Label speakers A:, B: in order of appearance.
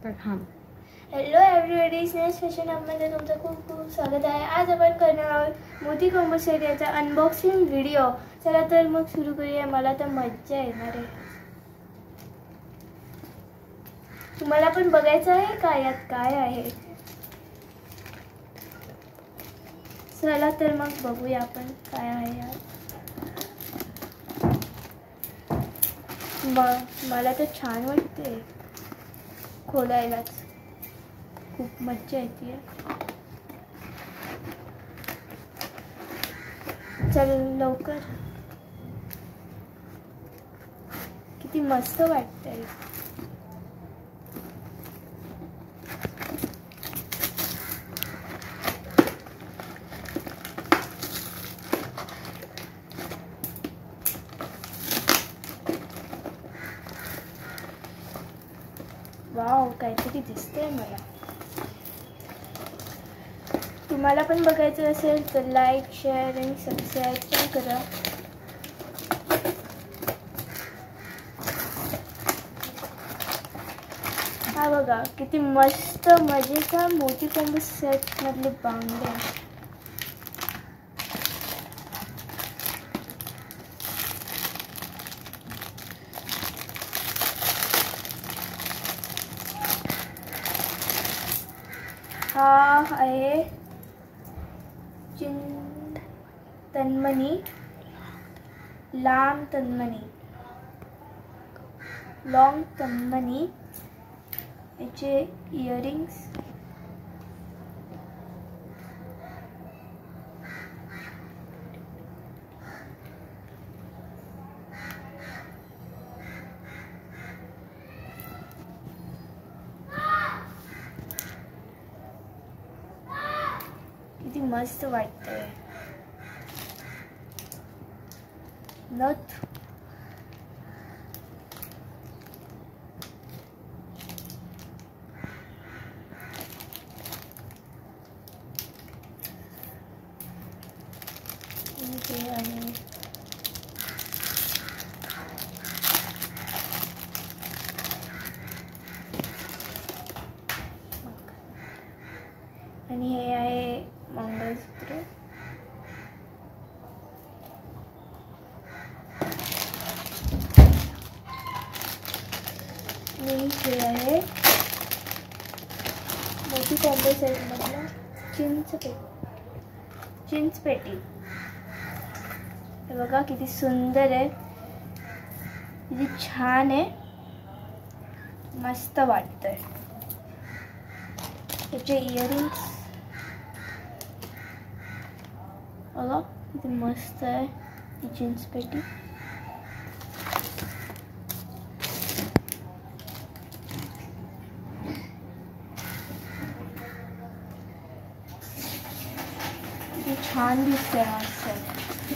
A: तर हां,
B: hello everybody, snakes fashion हबमध्ये तुमचं खूप खूप स्वागत आहे. आज आपण करणार आहोत मोती कॉम्बो सेट याचा अनबॉक्सिंग व्हिडिओ. चला तर मग सुरू करूया. मला तर मज्जा येणार आहे. तुम्हाला पण बघायचं आहे का यात काय आहे? चला तर मग बघूया आपण काय आहे यात. मला तर छान वाटते खोलायलाच, खूप मज्जा येते. चल लवकर. किती मस्त वाटतंय. वाव, काहीतरी दिसतंय मला. तुम्हाला पण बघायचं असेल तर लाईक, शेअर आणि सबस्क्राईब पण करा. हा बघा, किती मस्त मजेचा मोती कॉम्बो सेट मधले बांगड्या. हा आहे तन्मणी, लांब तन्मणी, लॉंग तन्मणी. याचे इयरिंग्स, किती मस्त वाटतंय. नथ, हे आहे आणि हे आहे मंगळसूत्र. आणि हे आहे मोती कॉम्बो सेट मधलं चिंच पेटी. हे बघा किती सुंदर आहे, किती छान आहे, मस्त वाटतंय. त्याचे इयरिंग्स बघा किती मस्त आहे. ही चिंच पेटी किती छान दिसते. हा सेट